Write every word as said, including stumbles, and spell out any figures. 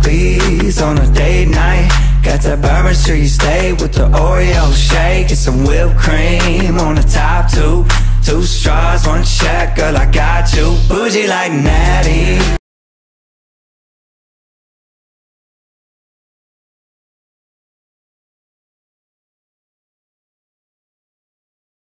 Applebee's on a date night. Got that Bourbon Street steak with the Oreo shake and some whipped cream on the top two. Two straws, one check, girl, I got you. Bougie like Natty.